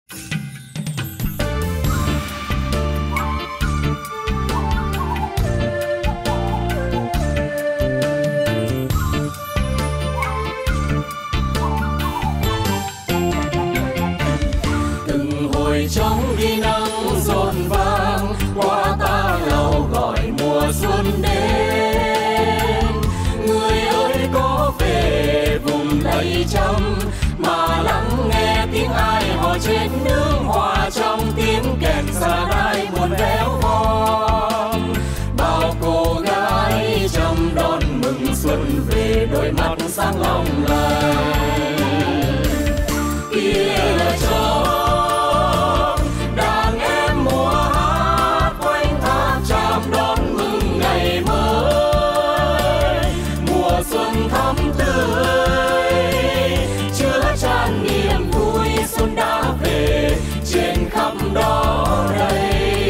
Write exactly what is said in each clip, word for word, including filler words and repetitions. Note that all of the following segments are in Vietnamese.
Từng hồi trống đi nắng rộn vang qua ta lâu gọi mùa xuân đến. Người ơi có về vùng đầy trăm mà lắng nghe tiếng ai hò trên nương hòa trong tiếng kèn xa đai buồn véo von. Bao cô gái trầm đón mừng xuân về, đôi mắt sáng long lanh. Kia là trống đàn em mùa hát quanh tháp tràm đón mừng ngày mới. Mùa xuân thắm tươi chứa chan niềm vui, xuân đã về trên khắp đó đây.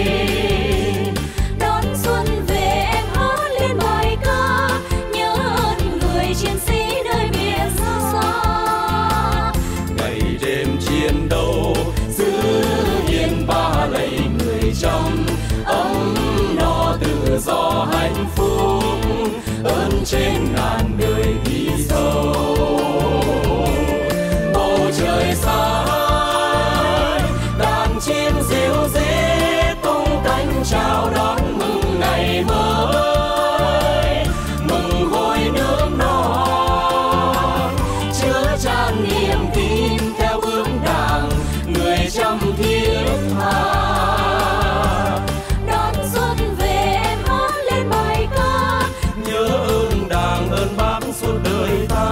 Đón xuân về em hát lên bài ca, nhớ ơn người chiến sĩ nơi biển xa. Ngày đêm chiến đấu giữ yên ba lạy người trong ấm no tự do hạnh phúc, ơn trên ngàn đời ghi sâu. Bầu trời xanh đàn chim ríu rít tung cánh chào đón mừng ngày mới. Mừng hồi nước non chứa chan niềm tin theo hướng đảng người trăm thiết tha. Đón xuân về em hát lên bài ca, Nhớ ơn đảng ơn bác suốt đời ta.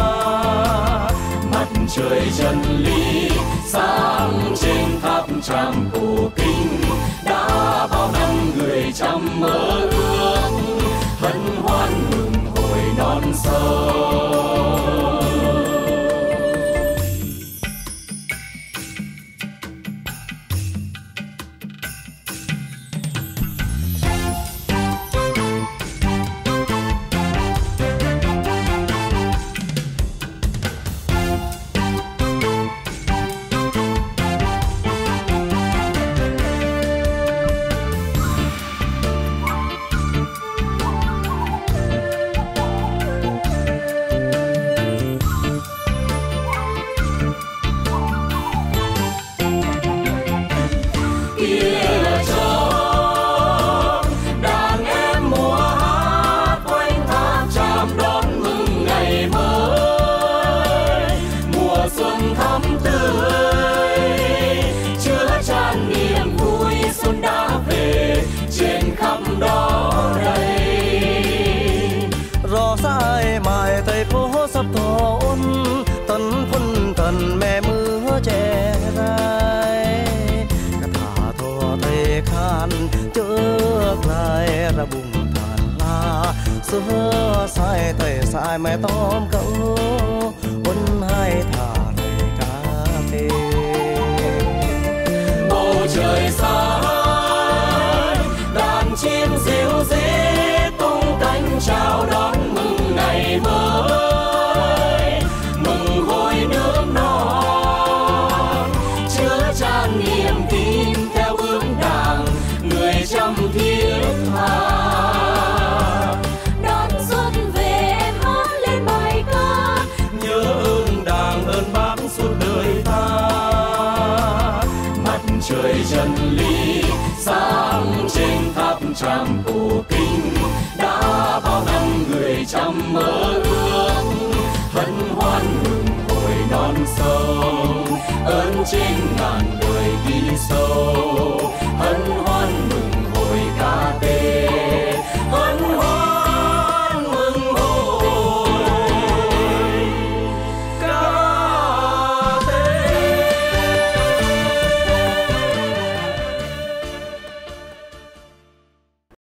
Mặt trời chân lý sáng trên tháp tràm cổ kinh, đã bao năm người trăm mơ ước hân hoan mừng hồi non sông. Kia là trống đàn em mùa hát quanh tháp tràm đón mừng ngày mới. Mùa xuân thắm tươi chứa chan niềm vui, xuân đã về trên khắp đó đây. Rõ sai mài tay phố sắp thôn tấn phân tần mẹ mưa che rai. Thả thua tay khan trước lại ra bùng than la. Xưa sai tay sai mẹ tóm cậu quân hai thả đầy cà phê. Bầu trời xanh đàn chim ríu rít tung cánh chào đón mừng ngày mới. Mừng hồi nước non chứa chan niềm tin theo hướng đảng người trăm thiết tha. đón xuân về em hát lên bài ca, Nhớ ơn đảng ơn bác suốt đời ta. Mặt trời chân lý sáng trên tháp tràm cổ kinh, đã bao năm người trăm mơ ước hân hoan mừng hồi non sông, ơn trên ngàn đời ghi sâu.